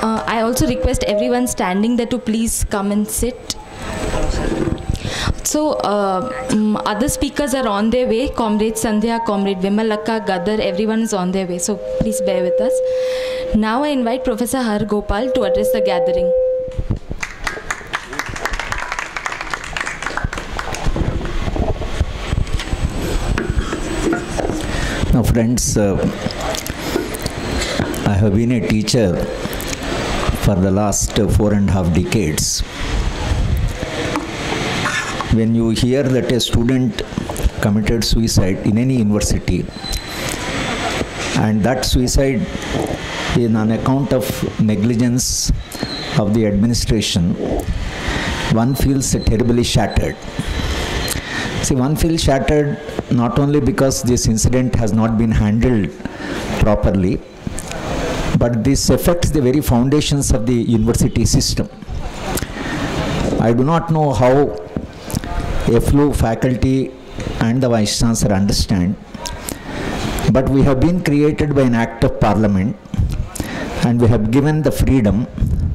I also request everyone standing there to please come and sit. So, other speakers are on their way. Comrade Sandhya, Comrade Vimalakka, Gadar, everyone is on their way. So, please bear with us. Now I invite Professor Har Gopal to address the gathering. Now, friends, I have been a teacher for the last 4.5 decades. When you hear that a student committed suicide in any university, and that suicide is on account of negligence of the administration, one feels terribly shattered. See, one feels shattered not only because this incident has not been handled properly, but this affects the very foundations of the university system. I do not know how FLU faculty and the Vice Chancellor understand, but we have been created by an act of Parliament, and we have given the freedom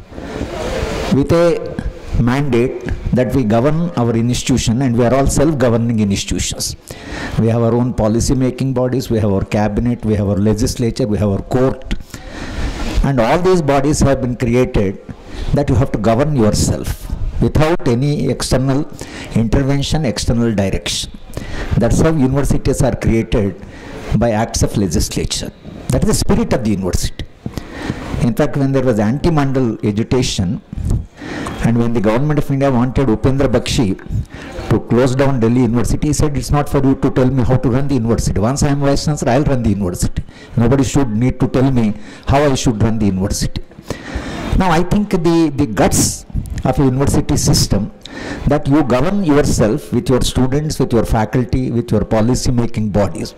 with a mandate that we govern our institution, and we are all self-governing institutions. We have our own policy-making bodies, we have our cabinet, we have our legislature, we have our court, and all these bodies have been created that you have to govern yourself without any external intervention, external direction. That's how universities are created, by acts of legislature. That is the spirit of the university. In fact, when there was anti-Mandal agitation, and when the government of India wanted Upendra Bakshi to close down Delhi University, he said, it's not for you to tell me how to run the university. Once I am Vice Chancellor, I will run the university. Nobody should need to tell me how I should run the university. Now, I think the guts of a university system, that you govern yourself with your students, with your faculty, with your policy making bodies.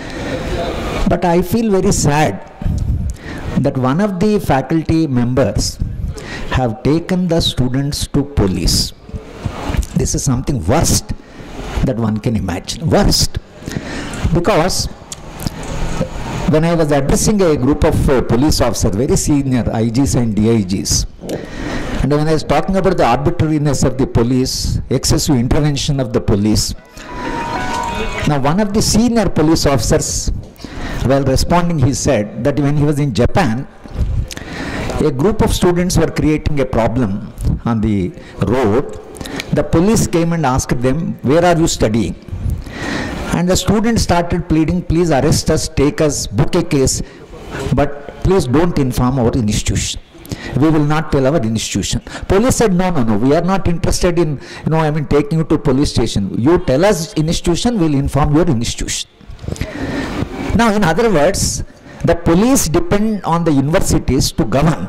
But I feel very sad that one of the faculty members have taken the students to police. This is something worst that one can imagine. Worst. Because when I was addressing a group of police officers, very senior IGs and DIGs, and when I was talking about the arbitrariness of the police, excessive intervention of the police, now one of the senior police officers, while responding, he said that when he was in Japan, a group of students were creating a problem on the road. The police came and asked them, where are you studying? And the students started pleading, please arrest us, take us, book a case, but please don't inform our institution. We will not tell our institution. Police said, no, we are not interested in, taking you to police station. You tell us institution, we will inform your institution. Now, in other words, the police depend on the universities to govern,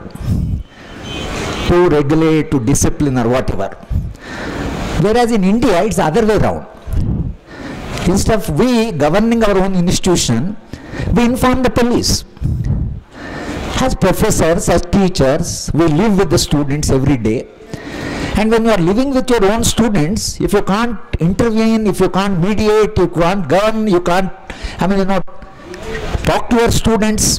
to regulate, to discipline or whatever. Whereas in India, it's the other way around. Instead of we governing our own institution, we inform the police. As professors, as teachers, we live with the students every day. And when you are living with your own students, if you can't intervene, if you can't mediate, you can't govern, you can't, talk to your students,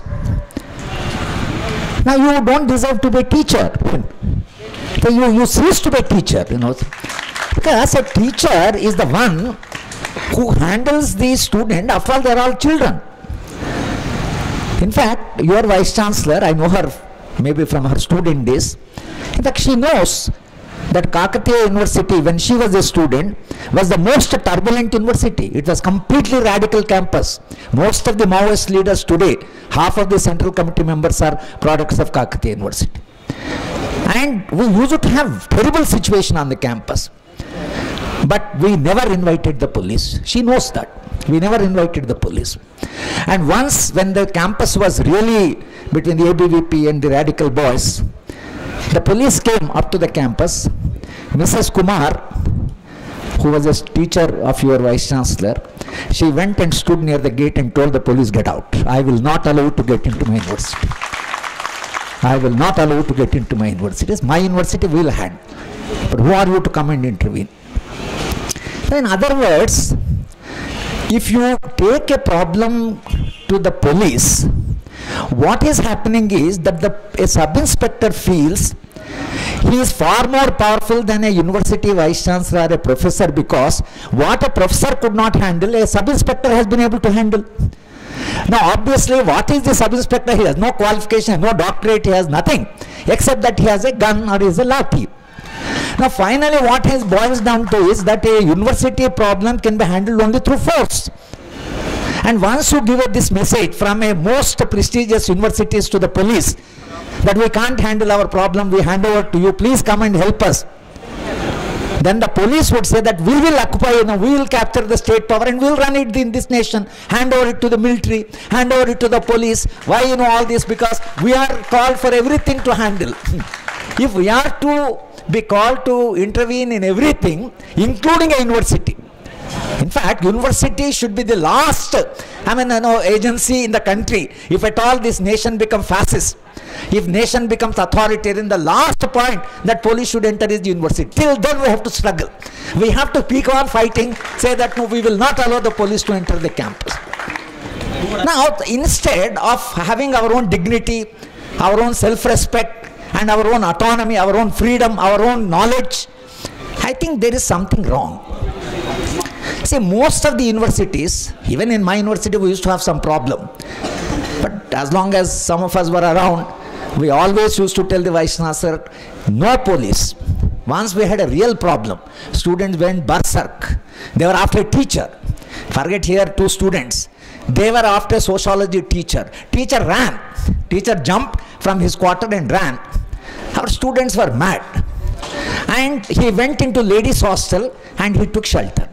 now you don't deserve to be a teacher. So you cease to be a teacher, Because a teacher is the one who handles the student. After all, they are all children. In fact, your Vice Chancellor, I know her maybe from her student days. In fact, she knows that Kakatiya University, when she was a student, was the most turbulent university. It was completely radical campus. Most of the Maoist leaders today, half of the Central Committee members are products of Kakatiya University. And we used to have terrible situation on the campus. But we never invited the police. She knows that. We never invited the police. And once when the campus was really between the ABVP and the radical boys, the police came up to the campus. Mrs. Kumar, who was a teacher of your Vice Chancellor, she went and stood near the gate and told the police, get out. I will not allow you to get into my university. I will not allow you to get into my university. It's my university, we will handle. But who are you to come and intervene? So in other words, if you take a problem to the police, What is happening is that a sub-inspector feels he is far more powerful than a university vice chancellor or a professor, because what a professor could not handle, a sub-inspector has been able to handle. Now obviously, what is the sub-inspector? He has no qualification, no doctorate, he has nothing except that he has a gun or is a lathi. Now finally what has boils down to is that a university problem can be handled only through force. And once you give this message from a most prestigious universities to the police that we can't handle our problem, we hand over to you, please come and help us, then the police would say that we will occupy, we will capture the state power and we will run it in this nation, hand over it to the military, hand over it to the police. Why all this? Because we are called for everything to handle. If we are to be called to intervene in everything, including a university. In fact, university should be the last agency in the country. If at all this nation becomes fascist, if nation becomes authoritarian, the last point that police should enter is the university. Till then we have to struggle. We have to keep on fighting, say that no, we will not allow the police to enter the campus. Now, instead of having our own dignity, our own self-respect, and our own autonomy, our own freedom, our own knowledge, I think there is something wrong. See, most of the universities, even in my university, we used to have some problem. But as long as some of us were around, we always used to tell the vice chancellor, no police. Once we had a real problem, students went berserk. They were after a teacher. Forget here 2 students. They were after a sociology teacher. Teacher ran. Teacher jumped from his quarter and ran. Our students were mad. And he went into ladies' hostel and he took shelter.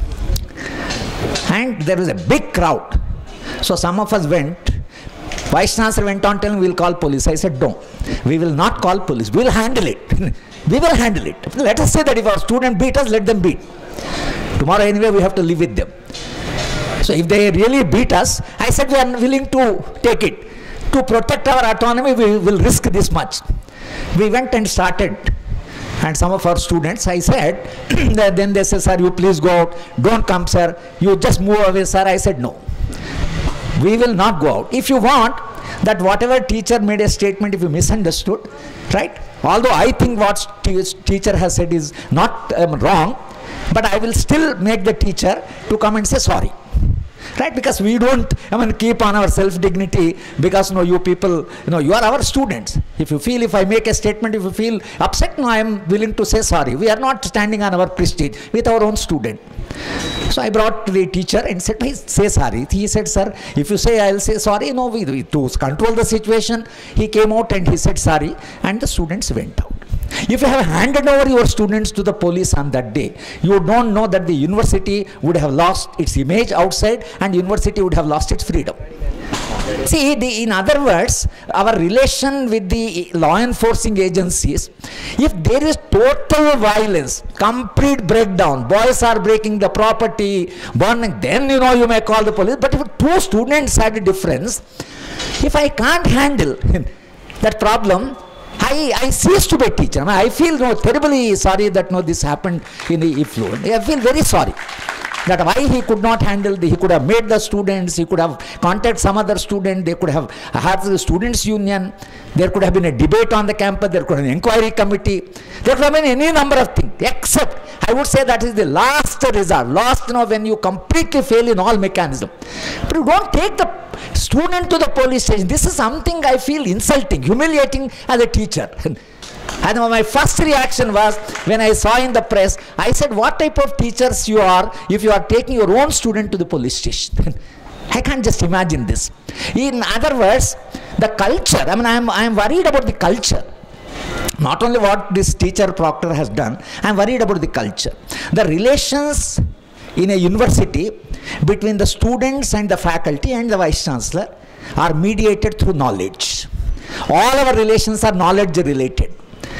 And there was a big crowd. So some of us went. Vice Chancellor went on telling, we'll call police. I said, no, we will not call police. We will handle it. We will handle it. Let us say that if our student beat us, let them beat. Tomorrow anyway, we have to live with them. So if they really beat us, I said we are willing to take it. To protect our autonomy, we will risk this much. We went and started. And some of our students, I said, then they said, sir, you please go out. Don't come, sir. You just move away, sir. I said, no. We will not go out. If you want that whatever teacher made a statement, if you misunderstood, right? Although I think what teacher has said is not wrong, but I will still make the teacher to come and say sorry. Right? Because we don't keep on our self-dignity, because you people, you are our students. If you feel, if I make a statement, if you feel upset, I am willing to say sorry. We are not standing on our prestige with our own student. So I brought the teacher and said, please say sorry. He said, sir, if you say I will say sorry, to control the situation, he came out and he said sorry, and the students went out. If you have handed over your students to the police on that day, you don't know that the university would have lost its image outside and university would have lost its freedom. See, in other words, our relation with the law enforcing agencies, if there is total violence, complete breakdown, boys are breaking the property, burning, then you may call the police. But if 2 students had a difference, if I can't handle that problem, I cease to be a teacher. I feel terribly sorry that this happened in the effluent. I feel very sorry that why he could not handle, he could have made the students, he could have contacted some other student, they could have had the students union, there could have been a debate on the campus, there could have been an inquiry committee, there could have been any number of things, except I would say that is the last resort, when you completely fail in all mechanism. But you don't take the student to the police station. This is something I feel insulting, humiliating as a teacher. And my first reaction was, when I saw in the press, I said, what type of teachers you are if you are taking your own student to the police station? I can't just imagine this. In other words, the culture, I am worried about the culture. Not only what this teacher proctor has done, I am worried about the culture. The relations in a university between the students and the faculty and the vice chancellor are mediated through knowledge. All our relations are knowledge related.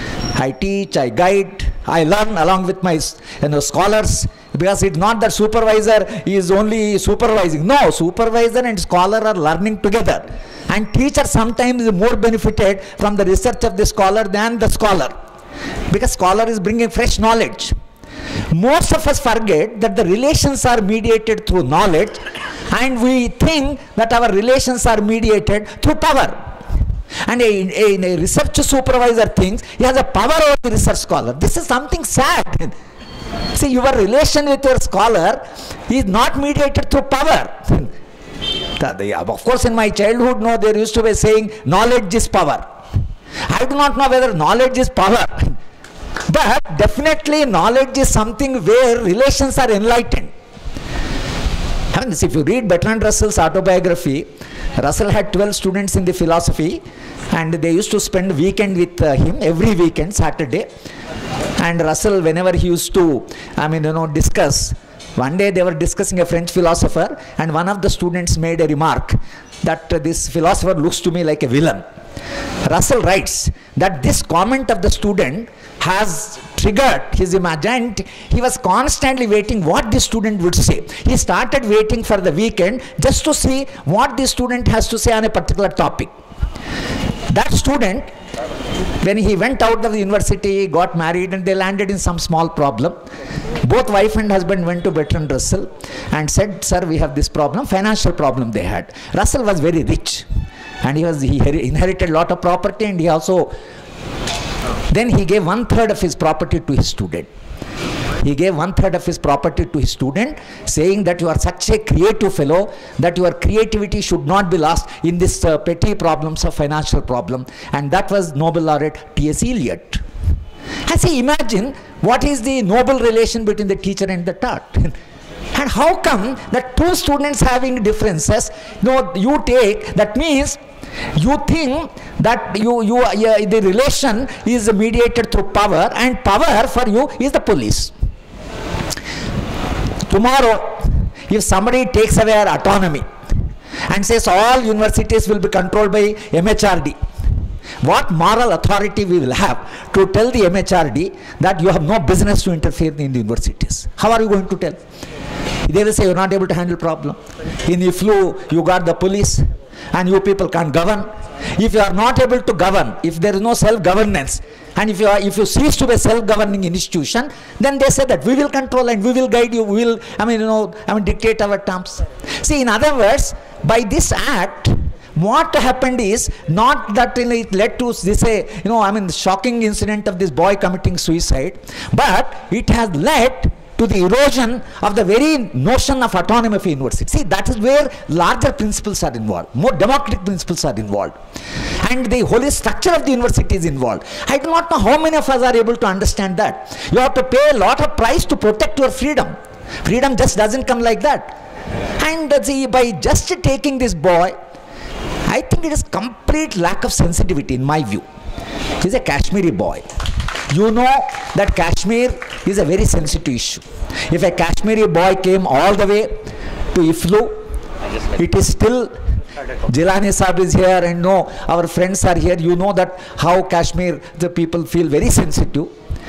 I teach, I guide, I learn along with my scholars, because it's not that supervisor is only supervising. No, supervisor and scholar are learning together. And teacher sometimes is more benefited from the research of the scholar than the scholar, because scholar is bringing fresh knowledge. Most of us forget that the relations are mediated through knowledge, and we think that our relations are mediated through power. And a research supervisor thinks he has a power over the research scholar. This is something sad. See, your relation with your scholar is not mediated through power. Of course, in my childhood, no, there used to be saying, knowledge is power. I do not know whether knowledge is power. But definitely knowledge is something where relations are enlightened. I mean, if you read Bertrand Russell's autobiography, Russell had 12 students in the philosophy, and they used to spend weekend with him every weekend, Saturday. And Russell, whenever he used to, discuss, one day they were discussing a French philosopher, and one of the students made a remark that this philosopher looks to me like a villain. Russell writes that this comment of the student has triggered his imagination. He was constantly waiting what the student would say. He started waiting for the weekend just to see what the student has to say on a particular topic. That student, when he went out of the university, got married, and they landed in some small problem. Both wife and husband went to Bertrand Russell and said, sir, we have this problem, financial problem they had. Russell was very rich, and he inherited a lot of property, and then he gave 1/3 of his property to his student. He gave 1/3 of his property to his student, saying that you are such a creative fellow that your creativity should not be lost in this petty problems of financial problem. And that was Nobel laureate T.S. Eliot. I say, imagine what is the noble relation between the teacher and the taught. And how come that two students having differences, you take, that means you think that the relation is mediated through power, and power for you is the police. Tomorrow, if somebody takes away our autonomy and says all universities will be controlled by MHRD, what moral authority we will have to tell the MHRD that you have no business to interfere in the universities? How are you going to tell? They will say you're not able to handle problem. In IFLU, you got the police, and you people can't govern. If you are not able to govern, if there is no self-governance, and if you cease to be a self-governing institution, then they say that we will control and we will guide you, we will, dictate our terms. See, in other words, by this act, what happened is not that it led to this, shocking incident of this boy committing suicide, but it has led to the erosion of the very notion of autonomy of a university. See, that is where larger principles are involved, more democratic principles are involved, and the whole structure of the university is involved. I do not know how many of us are able to understand that. You have to pay a lot of price to protect your freedom. Freedom just doesn't come like that. And see, by just taking this boy, I think it is complete lack of sensitivity in my view. He's a Kashmiri boy. You know that Kashmir is a very sensitive issue. If a Kashmiri boy came all the way to IFLU, it is still, Jilani Saab is here, and our friends are here. You know that how Kashmir, the people feel very sensitive.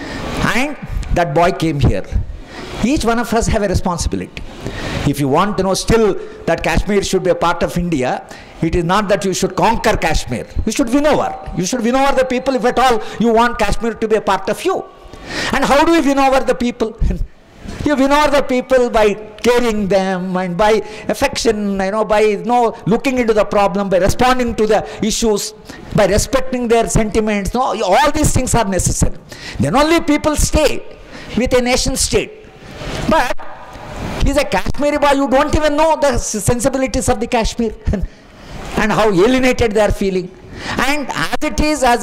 And that boy came here. Each one of us have a responsibility. If you want to know still that Kashmir should be a part of India, it is not that you should conquer Kashmir. You should win over. You should win over the people, if at all you want Kashmir to be a part of you. And how do we win over the people? You win over the people by caring them and by affection, by looking into the problem, by responding to the issues, by respecting their sentiments. All these things are necessary. Then only people stay with a nation state. But he's a Kashmiri boy, you don't even know the sensibilities of the Kashmir and how alienated they are feeling. And as it is, as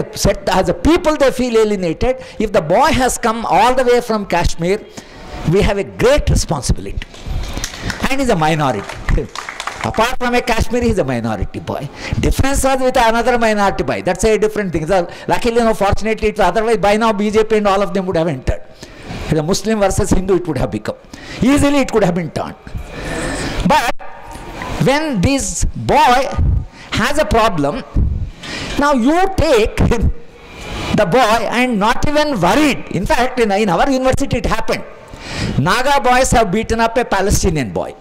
a people, they feel alienated. If the boy has come all the way from Kashmir, we have a great responsibility. And he's a minority. Apart from a Kashmiri, he's a minority boy. Difference was with another minority boy. That's a different thing. So, luckily, fortunately, otherwise by now BJP and all of them would have entered. The Muslim versus Hindu, it would have become. Easily it could have been turned. But when this boy has a problem, now you take the boy and not even worried. In fact, in our university it happened. Naga boys have beaten up a Palestinian boy.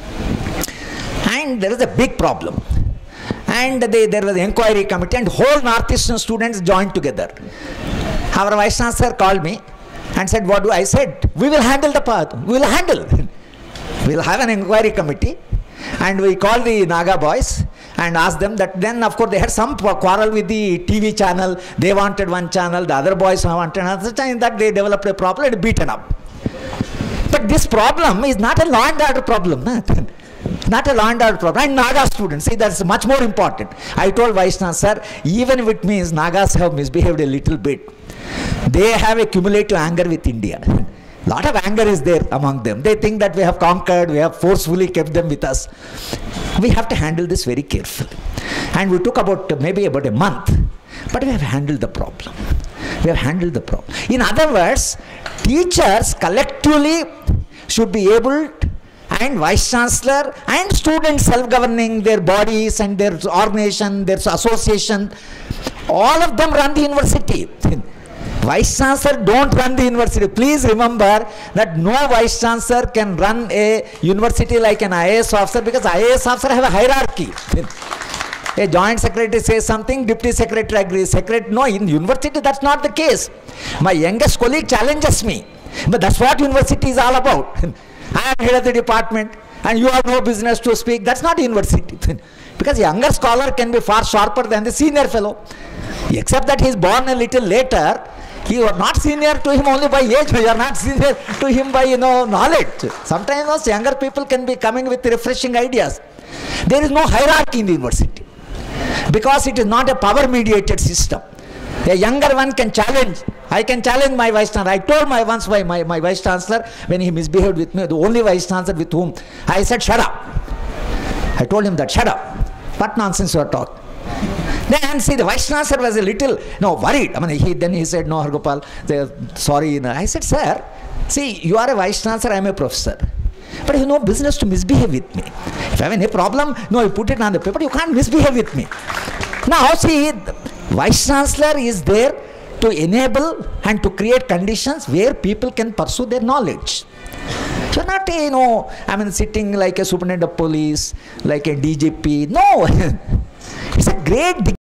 And there is a big problem. And there was an inquiry committee, and whole Northeastern students joined together. Our Vice Chancellor called me and said, what do I said? We will handle the path. We will handle. We will have an inquiry committee. And we called the Naga boys and asked them that. Then of course they had some quarrel with the TV channel. They wanted one channel, the other boys wanted another channel. That they developed a problem and beaten up. But this problem is not a law and order problem. Not a law and order problem. And Naga students, see, that's much more important. I told Vaishnav, sir, even if it means Nagas have misbehaved a little bit, they have a cumulative anger with India. Lot of anger is there among them. They think that we have conquered, we have forcefully kept them with us. We have to handle this very carefully. And we took maybe about a month, but we have handled the problem. We have handled the problem. In other words, teachers collectively should be able, and Vice Chancellor and students self-governing their bodies and their organization, their association, all of them run the university. Vice Chancellor don't run the university. Please remember that no Vice Chancellor can run a university like an IAS officer, because IAS officer have a hierarchy. A joint secretary says something, deputy secretary agrees. No, in university that's not the case. My youngest colleague challenges me, but that's what university is all about. I am head of the department and you have no business to speak. That's not university. Because younger scholar can be far sharper than the senior fellow. Except that he is born a little later. You are not senior to him only by age, you are not senior to him by knowledge. Sometimes those younger people can be coming with refreshing ideas. There is no hierarchy in the university, because it is not a power mediated system. A younger one can challenge. I can challenge my Vice Chancellor. I told my Vice Chancellor when he misbehaved with me, the only Vice Chancellor with whom I said, shut up. I told him that, shut up. What nonsense you are talking. Then see, the Vice Chancellor was a little worried. I mean, then he said, no, Hargopal, sorry. I said, sir, see, you are a Vice Chancellor, I am a professor. But you have no business to misbehave with me. If I have any problem, you put it on the paper, you can't misbehave with me. Now, see, Vice Chancellor is there to enable and to create conditions where people can pursue their knowledge. You're not, sitting like a superintendent of police, like a DGP. No. It's a great